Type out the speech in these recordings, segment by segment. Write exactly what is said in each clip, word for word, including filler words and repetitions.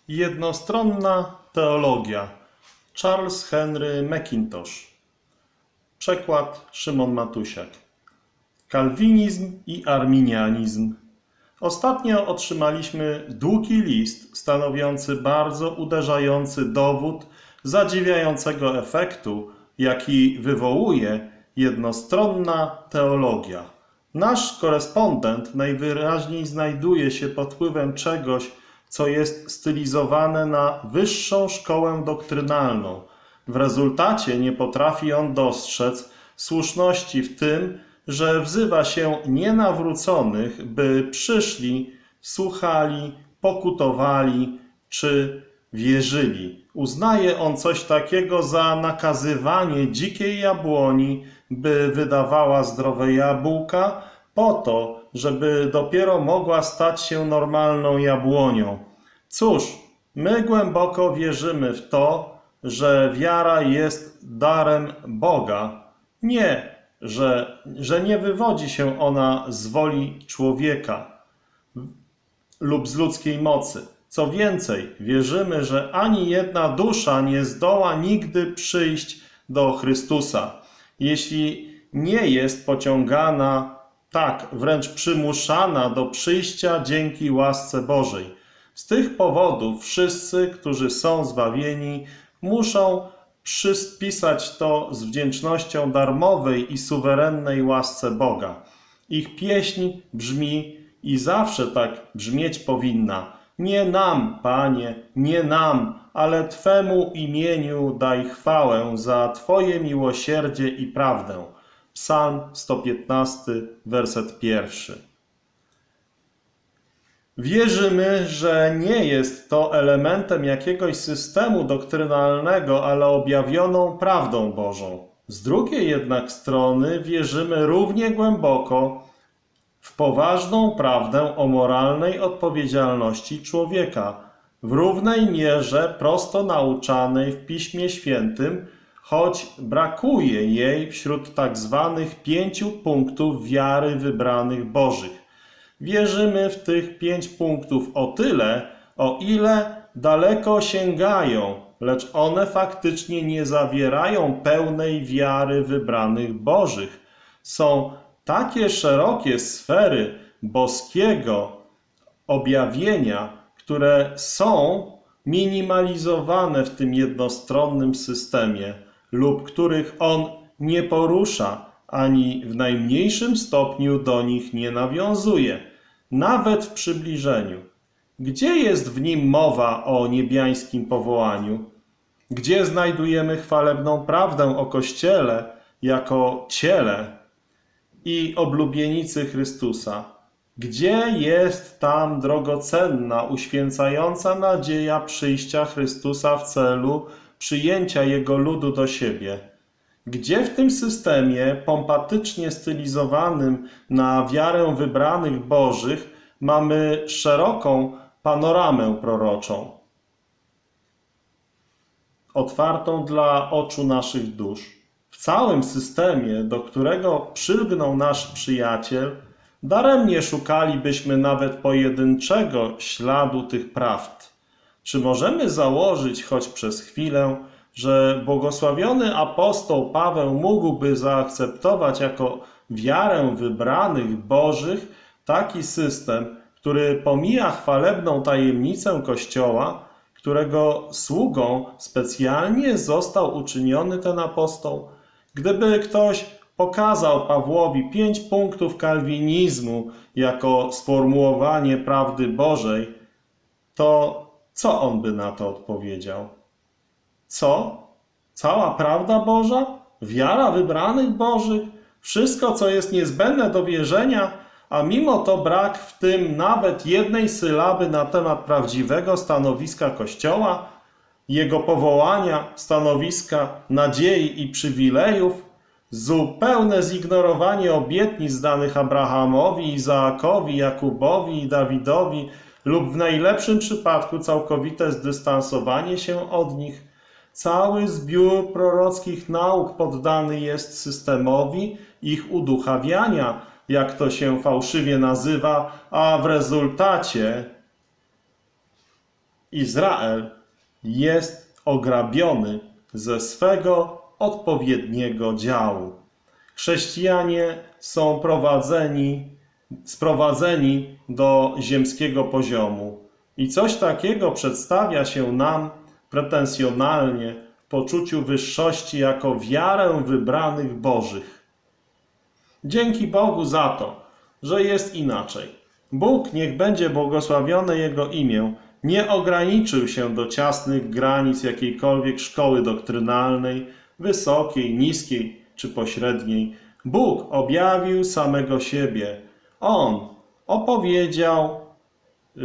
Jednostronna teologia. Charles Henry Mackintosh. Przekład Szymon Matusiak. Kalwinizm i arminianizm. Ostatnio otrzymaliśmy długi list stanowiący bardzo uderzający dowód zadziwiającego efektu, jaki wywołuje jednostronna teologia. Nasz korespondent najwyraźniej znajduje się pod wpływem czegoś, co jest stylizowane na wyższą szkołę doktrynalną. W rezultacie nie potrafi on dostrzec słuszności w tym, że wzywa się nienawróconych, by przyszli, słuchali, pokutowali czy wierzyli. Uznaje on coś takiego za nakazywanie dzikiej jabłoni, by wydawała zdrowe jabłka, po to, żeby dopiero mogła stać się normalną jabłonią. Cóż, my głęboko wierzymy w to, że wiara jest darem Boga. Nie, że, że nie wywodzi się ona z woli człowieka lub z ludzkiej mocy. Co więcej, wierzymy, że ani jedna dusza nie zdoła nigdy przyjść do Chrystusa, jeśli nie jest pociągana, tak, wręcz przymuszana do przyjścia dzięki łasce Bożej. Z tych powodów wszyscy, którzy są zbawieni, muszą przypisać to z wdzięcznością darmowej i suwerennej łasce Boga. Ich pieśń brzmi i zawsze tak brzmieć powinna: nie nam, Panie, nie nam, ale Twemu imieniu daj chwałę za Twoje miłosierdzie i prawdę. Psalm sto piętnasty, werset pierwszy. Wierzymy, że nie jest to elementem jakiegoś systemu doktrynalnego, ale objawioną prawdą Bożą. Z drugiej jednak strony wierzymy równie głęboko w poważną prawdę o moralnej odpowiedzialności człowieka, w równej mierze prosto nauczanej w Piśmie Świętym, choć brakuje jej wśród tak zwanych pięciu punktów wiary wybranych Bożych. Wierzymy w tych pięć punktów o tyle, o ile daleko sięgają, lecz one faktycznie nie zawierają pełnej wiary wybranych Bożych. Są takie szerokie sfery boskiego objawienia, które są minimalizowane w tym jednostronnym systemie lub których on nie porusza, ani w najmniejszym stopniu do nich nie nawiązuje, nawet w przybliżeniu. Gdzie jest w nim mowa o niebiańskim powołaniu? Gdzie znajdujemy chwalebną prawdę o Kościele jako ciele i oblubienicy Chrystusa? Gdzie jest tam drogocenna, uświęcająca nadzieja przyjścia Chrystusa w celu przyjęcia Jego ludu do siebie? Gdzie w tym systemie pompatycznie stylizowanym na wiarę wybranych Bożych mamy szeroką panoramę proroczą, otwartą dla oczu naszych dusz? W całym systemie, do którego przylgnął nasz przyjaciel, daremnie szukalibyśmy nawet pojedynczego śladu tych prawd. Czy możemy założyć choć przez chwilę, że błogosławiony apostoł Paweł mógłby zaakceptować jako wiarę wybranych Bożych taki system, który pomija chwalebną tajemnicę Kościoła, którego sługą specjalnie został uczyniony ten apostoł? Gdyby ktoś pokazał Pawłowi pięć punktów kalwinizmu jako sformułowanie prawdy Bożej, to co on by na to odpowiedział? Co? Cała prawda Boża? Wiara wybranych Bożych? Wszystko, co jest niezbędne do wierzenia, a mimo to brak w tym nawet jednej sylaby na temat prawdziwego stanowiska Kościoła, jego powołania, stanowiska nadziei i przywilejów, zupełne zignorowanie obietnic danych Abrahamowi, Izaakowi, Jakubowi i Dawidowi lub w najlepszym przypadku całkowite zdystansowanie się od nich. Cały zbiór prorockich nauk poddany jest systemowi ich uduchawiania, jak to się fałszywie nazywa, a w rezultacie Izrael jest ograbiony ze swego odpowiedniego działu. Chrześcijanie są prowadzeni, sprowadzeni do ziemskiego poziomu i coś takiego przedstawia się nam pretensjonalnie w poczuciu wyższości jako wiarę wybranych Bożych. Dzięki Bogu za to, że jest inaczej. Bóg, niech będzie błogosławione Jego imię, nie ograniczył się do ciasnych granic jakiejkolwiek szkoły doktrynalnej, wysokiej, niskiej czy pośredniej. Bóg objawił samego siebie. On opowiedział yy,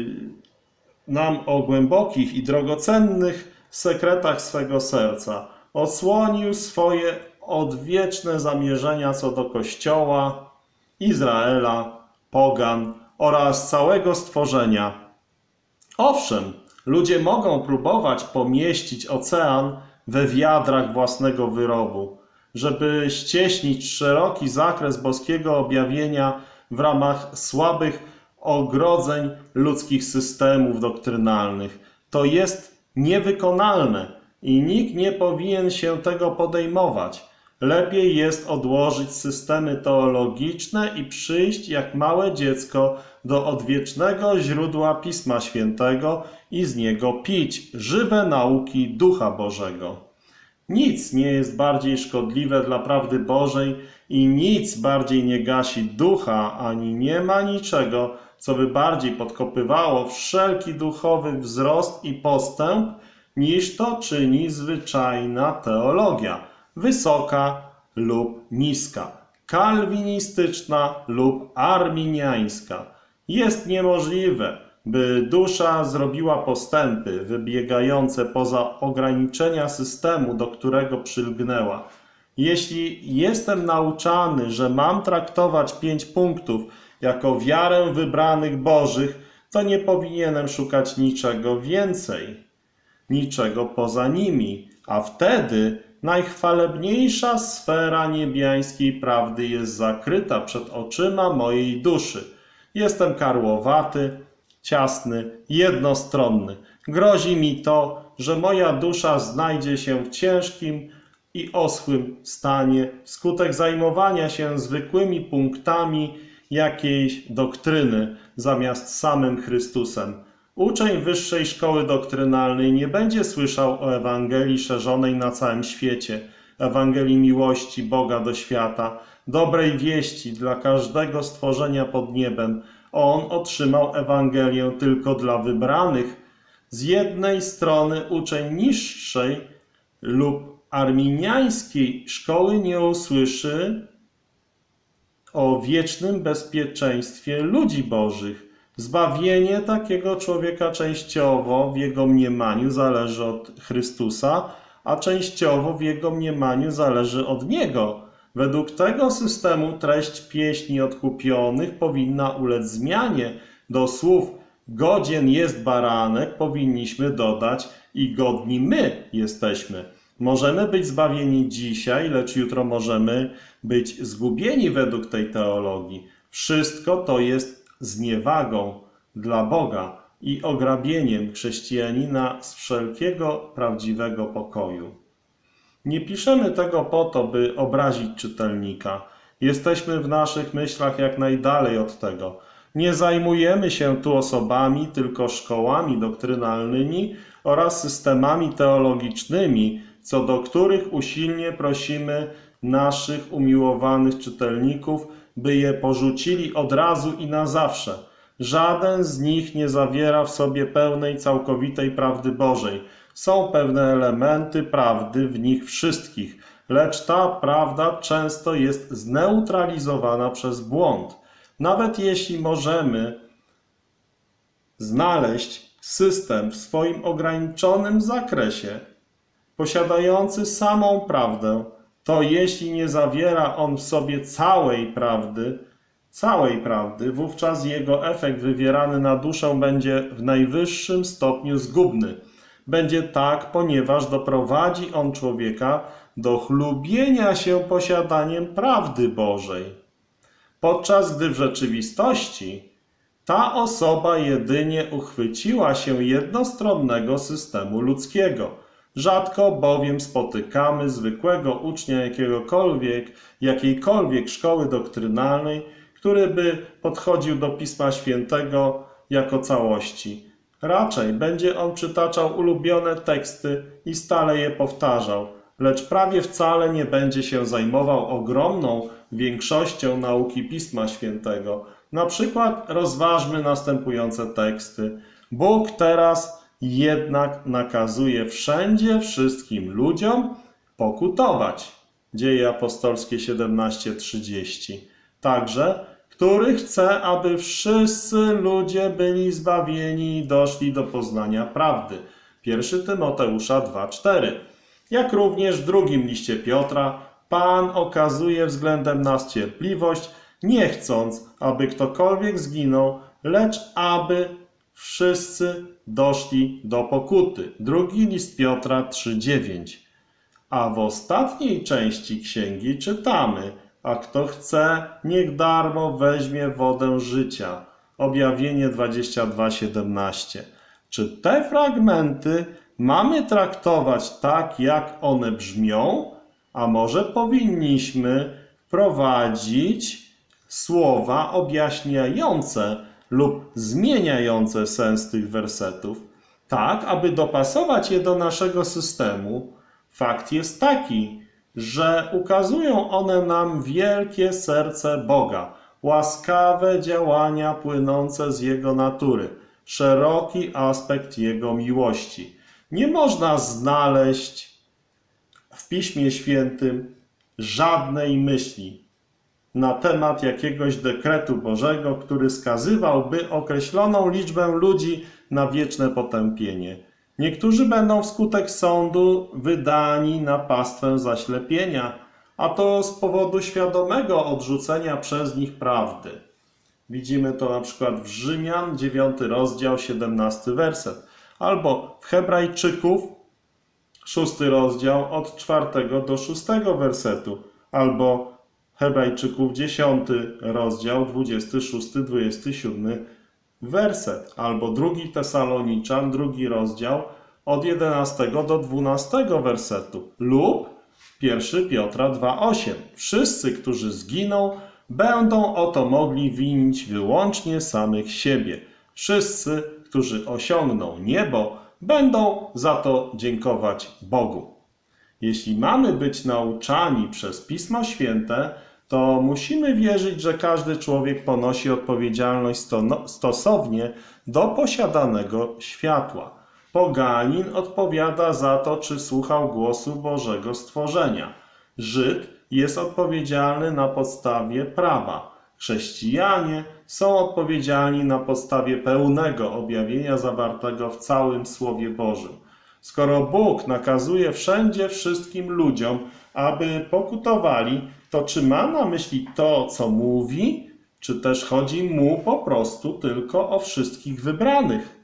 nam o głębokich i drogocennych sekretach swego serca. Odsłonił swoje odwieczne zamierzenia co do Kościoła, Izraela, pogan oraz całego stworzenia. Owszem, ludzie mogą próbować pomieścić ocean we wiadrach własnego wyrobu, żeby ścieśnić szeroki zakres boskiego objawienia w ramach słabych ogrodzeń ludzkich systemów doktrynalnych. To jest niewykonalne i nikt nie powinien się tego podejmować. Lepiej jest odłożyć systemy teologiczne i przyjść jak małe dziecko do odwiecznego źródła Pisma Świętego i z niego pić żywe nauki Ducha Bożego. Nic nie jest bardziej szkodliwe dla prawdy Bożej i nic bardziej nie gasi ducha, ani nie ma niczego, co by bardziej podkopywało wszelki duchowy wzrost i postęp, niż to czyni zwyczajna teologia, wysoka lub niska, kalwinistyczna lub arminiańska. Jest niemożliwe, by dusza zrobiła postępy wybiegające poza ograniczenia systemu, do którego przylgnęła. Jeśli jestem nauczany, że mam traktować pięć punktów jako wiarę wybranych Bożych, to nie powinienem szukać niczego więcej, niczego poza nimi, a wtedy najchwalebniejsza sfera niebiańskiej prawdy jest zakryta przed oczyma mojej duszy. Jestem karłowaty, ciasny, jednostronny. Grozi mi to, że moja dusza znajdzie się w ciężkim i oschłym stanie wskutek zajmowania się zwykłymi punktami jakiejś doktryny zamiast samym Chrystusem. Uczeń wyższej szkoły doktrynalnej nie będzie słyszał o Ewangelii szerzonej na całym świecie, Ewangelii miłości Boga do świata, dobrej wieści dla każdego stworzenia pod niebem. On otrzymał Ewangelię tylko dla wybranych. Z jednej strony uczeń niższej lub arminiańskiej szkoły nie usłyszy o wiecznym bezpieczeństwie ludzi bożych. Zbawienie takiego człowieka częściowo w jego mniemaniu zależy od Chrystusa, a częściowo w jego mniemaniu zależy od Niego. Według tego systemu treść pieśni odkupionych powinna ulec zmianie. Do słów godzien jest baranek powinniśmy dodać i godni my jesteśmy. Możemy być zbawieni dzisiaj, lecz jutro możemy być zgubieni według tej teologii. Wszystko to jest zniewagą dla Boga i ograbieniem chrześcijanina z wszelkiego prawdziwego pokoju. Nie piszemy tego po to, by obrazić czytelnika. Jesteśmy w naszych myślach jak najdalej od tego. Nie zajmujemy się tu osobami, tylko szkołami doktrynalnymi oraz systemami teologicznymi, co do których usilnie prosimy naszych umiłowanych czytelników, by je porzucili od razu i na zawsze. Żaden z nich nie zawiera w sobie pełnej, całkowitej prawdy Bożej. Są pewne elementy prawdy w nich wszystkich, lecz ta prawda często jest zneutralizowana przez błąd. Nawet jeśli możemy znaleźć system w swoim ograniczonym zakresie, posiadający samą prawdę, to jeśli nie zawiera on w sobie całej prawdy, całej prawdy, wówczas jego efekt wywierany na duszę będzie w najwyższym stopniu zgubny. Będzie tak, ponieważ doprowadzi on człowieka do chlubienia się posiadaniem prawdy Bożej, podczas gdy w rzeczywistości Ta osoba jedynie uchwyciła się jednostronnego systemu ludzkiego. Rzadko bowiem spotykamy zwykłego ucznia jakiegokolwiek, jakiejkolwiek szkoły doktrynalnej, który by podchodził do Pisma Świętego jako całości. Raczej będzie on przytaczał ulubione teksty i stale je powtarzał, lecz prawie wcale nie będzie się zajmował ogromną większością nauki Pisma Świętego. Na przykład rozważmy następujące teksty. Bóg teraz jednak nakazuje wszędzie wszystkim ludziom pokutować. Dzieje apostolskie siedemnaście trzydzieści. Także, który chce, aby wszyscy ludzie byli zbawieni i doszli do poznania prawdy. pierwszy Tymoteusza dwa cztery. Jak również w drugim liście Piotra, Pan okazuje względem nas cierpliwość, nie chcąc, aby ktokolwiek zginął, lecz aby wszyscy doszli do pokuty. Drugi list Piotra trzy dziewięć. A w ostatniej części księgi czytamy: a kto chce, niech darmo weźmie wodę życia. Objawienie dwadzieścia dwa siedemnaście. Czy te fragmenty mamy traktować tak, jak one brzmią? A może powinniśmy wprowadzić słowa objaśniające lub zmieniające sens tych wersetów, tak, aby dopasować je do naszego systemu? Fakt jest taki, że ukazują one nam wielkie serce Boga, łaskawe działania płynące z Jego natury, szeroki aspekt Jego miłości. Nie można znaleźć w Piśmie Świętym żadnej myśli na temat jakiegoś dekretu Bożego, który skazywałby określoną liczbę ludzi na wieczne potępienie. Niektórzy będą wskutek sądu wydani na pastwę zaślepienia, a to z powodu świadomego odrzucenia przez nich prawdy. Widzimy to na przykład w Rzymian, dziewiąty rozdział, siedemnasty werset, albo w Hebrajczyków, szósty rozdział, od czwartego do szóstego wersetu, albo Hebrajczyków, dziesiąty rozdział, dwudziesty szósty do dwudziestego siódmego werset, albo drugi Tesaloniczan, drugi rozdział, od jedenastego do dwunastego wersetu, lub pierwszy Piotra dwa osiem. Wszyscy, którzy zginą, będą o to mogli winić wyłącznie samych siebie. Wszyscy, którzy osiągną niebo, będą za to dziękować Bogu. Jeśli mamy być nauczani przez Pismo Święte, to musimy wierzyć, że każdy człowiek ponosi odpowiedzialność stosownie do posiadanego światła. Poganin odpowiada za to, czy słuchał głosu Bożego stworzenia. Żyd jest odpowiedzialny na podstawie prawa. Chrześcijanie są odpowiedzialni na podstawie pełnego objawienia zawartego w całym Słowie Bożym. Skoro Bóg nakazuje wszędzie wszystkim ludziom, aby pokutowali, to czy ma na myśli to, co mówi, czy też chodzi mu po prostu tylko o wszystkich wybranych?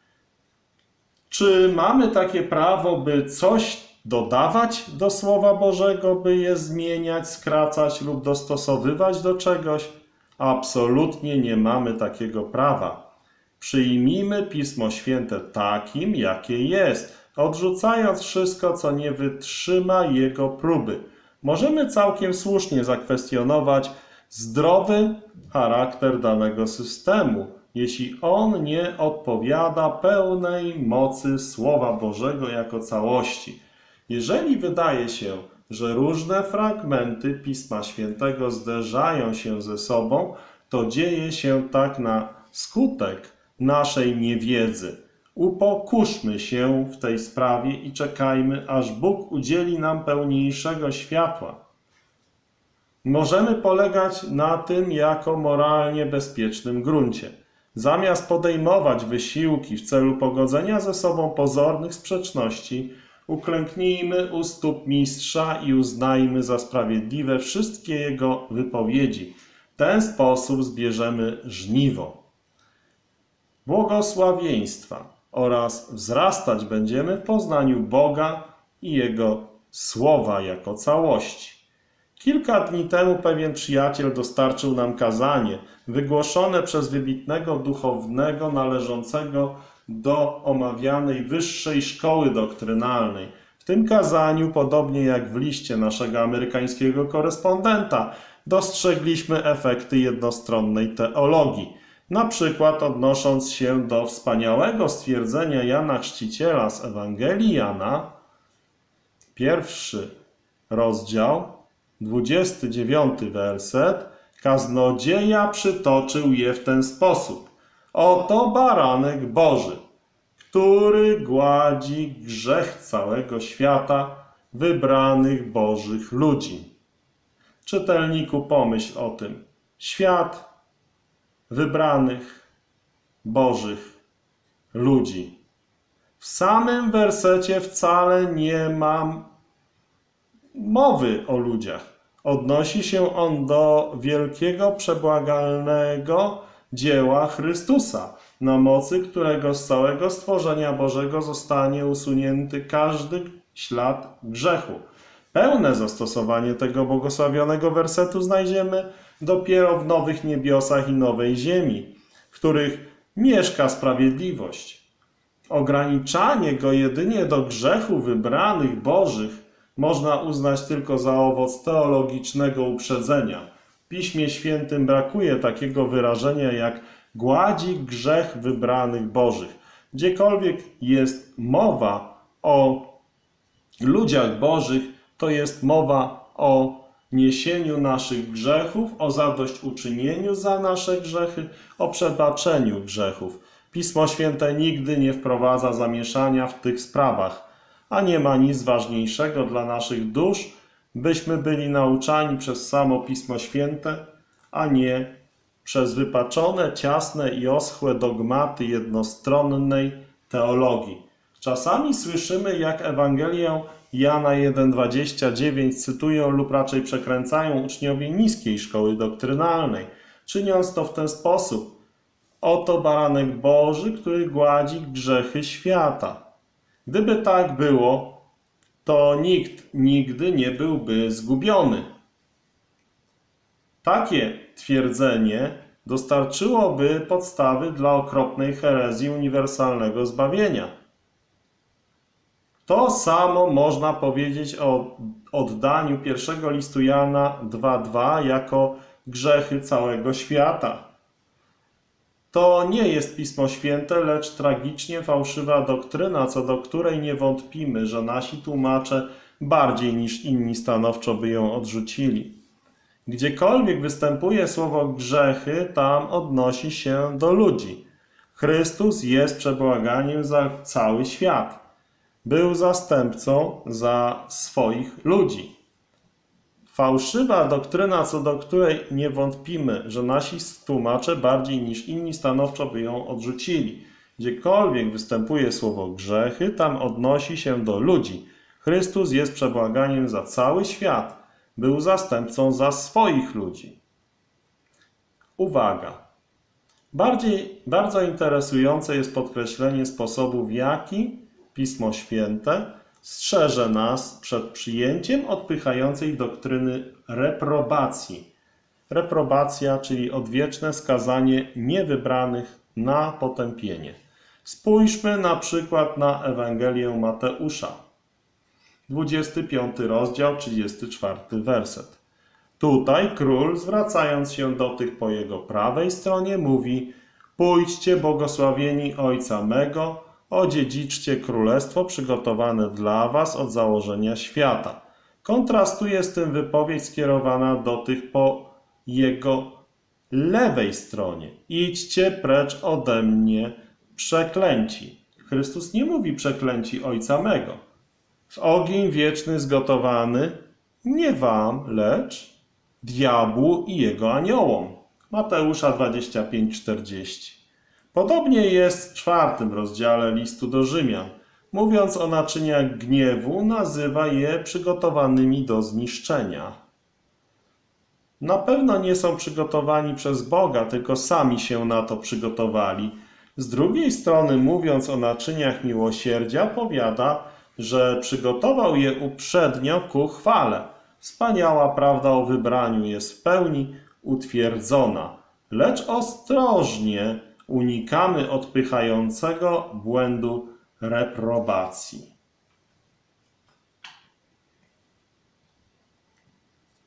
Czy mamy takie prawo, by coś dodawać do Słowa Bożego, by je zmieniać, skracać lub dostosowywać do czegoś? Absolutnie nie mamy takiego prawa. Przyjmijmy Pismo Święte takim, jakie jest, odrzucając wszystko, co nie wytrzyma jego próby. Możemy całkiem słusznie zakwestionować zdrowy charakter danego systemu, jeśli on nie odpowiada pełnej mocy Słowa Bożego jako całości. Jeżeli wydaje się, że różne fragmenty Pisma Świętego zderzają się ze sobą, to dzieje się tak na skutek naszej niewiedzy. Upokurzmy się w tej sprawie i czekajmy, aż Bóg udzieli nam pełniejszego światła. Możemy polegać na tym jako moralnie bezpiecznym gruncie. Zamiast podejmować wysiłki w celu pogodzenia ze sobą pozornych sprzeczności, uklęknijmy u stóp Mistrza i uznajmy za sprawiedliwe wszystkie Jego wypowiedzi. W ten sposób zbierzemy żniwo błogosławieństwa oraz wzrastać będziemy w poznaniu Boga i Jego Słowa jako całości. Kilka dni temu pewien przyjaciel dostarczył nam kazanie, wygłoszone przez wybitnego duchownego należącego do omawianej wyższej szkoły doktrynalnej. W tym kazaniu, podobnie jak w liście naszego amerykańskiego korespondenta, dostrzegliśmy efekty jednostronnej teologii. Na przykład odnosząc się do wspaniałego stwierdzenia Jana Chrzciciela z Ewangelii Jana, pierwszy rozdział, dwudziesty dziewiąty werset, kaznodzieja przytoczył je w ten sposób. Oto baranek Boży, który gładzi grzech całego świata, wybranych Bożych ludzi. Czytelniku, pomyśl o tym. Świat wybranych Bożych ludzi. W samym wersecie wcale nie ma mowy o ludziach. Odnosi się on do wielkiego, przebłagalnego dzieła Chrystusa, na mocy którego z całego stworzenia Bożego zostanie usunięty każdy ślad grzechu. Pełne zastosowanie tego błogosławionego wersetu znajdziemy dopiero w nowych niebiosach i nowej ziemi, w których mieszka sprawiedliwość. Ograniczanie go jedynie do grzechu wybranych Bożych można uznać tylko za owoc teologicznego uprzedzenia. W Piśmie Świętym brakuje takiego wyrażenia jak gładzi grzech wybranych Bożych. Gdziekolwiek jest mowa o ludziach Bożych, to jest mowa o niesieniu naszych grzechów, o zadośćuczynieniu za nasze grzechy, o przebaczeniu grzechów. Pismo Święte nigdy nie wprowadza zamieszania w tych sprawach, a nie ma nic ważniejszego dla naszych dusz, byśmy byli nauczani przez samo Pismo Święte, a nie przez wypaczone, ciasne i oschłe dogmaty jednostronnej teologii. Czasami słyszymy, jak Ewangelię Jana jeden dwadzieścia dziewięć cytują lub raczej przekręcają uczniowie niskiej szkoły doktrynalnej, czyniąc to w ten sposób. Oto baranek Boży, który gładzi grzechy świata. Gdyby tak było, to nikt nigdy nie byłby zgubiony. Takie twierdzenie dostarczyłoby podstawy dla okropnej herezji uniwersalnego zbawienia. To samo można powiedzieć o oddaniu pierwszego listu Jana dwa dwa jako grzechy całego świata. To nie jest Pismo Święte, lecz tragicznie fałszywa doktryna, co do której nie wątpimy, że nasi tłumacze bardziej niż inni stanowczo by ją odrzucili. Gdziekolwiek występuje słowo grzechy, tam odnosi się do ludzi. Chrystus jest przebłaganiem za cały świat. Był zastępcą za swoich ludzi. Fałszywa doktryna, co do której nie wątpimy, że nasi tłumacze bardziej niż inni stanowczo by ją odrzucili. Gdziekolwiek występuje słowo grzechy, tam odnosi się do ludzi. Chrystus jest przebłaganiem za cały świat. Był zastępcą za swoich ludzi. Uwaga! Bardziej, bardzo interesujące jest podkreślenie sposobu, w jaki Pismo Święte strzeże nas przed przyjęciem odpychającej doktryny reprobacji. Reprobacja, czyli odwieczne skazanie niewybranych na potępienie. Spójrzmy na przykład na Ewangelię Mateusza. dwudziesty piąty rozdział, trzydziesty czwarty werset. Tutaj król, zwracając się do tych po jego prawej stronie, mówi: pójdźcie, błogosławieni Ojca mego, odziedziczcie królestwo przygotowane dla was od założenia świata. Kontrastuje z tym wypowiedź skierowana do tych po jego lewej stronie. Idźcie precz ode mnie, przeklęci. Chrystus nie mówi przeklęci Ojca mego. W ogień wieczny zgotowany nie wam, lecz diabłu i jego aniołom. Mateusza dwadzieścia pięć czterdzieści. Podobnie jest w czwartym rozdziale listu do Rzymian. Mówiąc o naczyniach gniewu, nazywa je przygotowanymi do zniszczenia. Na pewno nie są przygotowani przez Boga, tylko sami się na to przygotowali. Z drugiej strony, mówiąc o naczyniach miłosierdzia, powiada, że przygotował je uprzednio ku chwale. Wspaniała prawda o wybraniu jest w pełni utwierdzona, lecz ostrożnie unikamy odpychającego błędu reprobacji.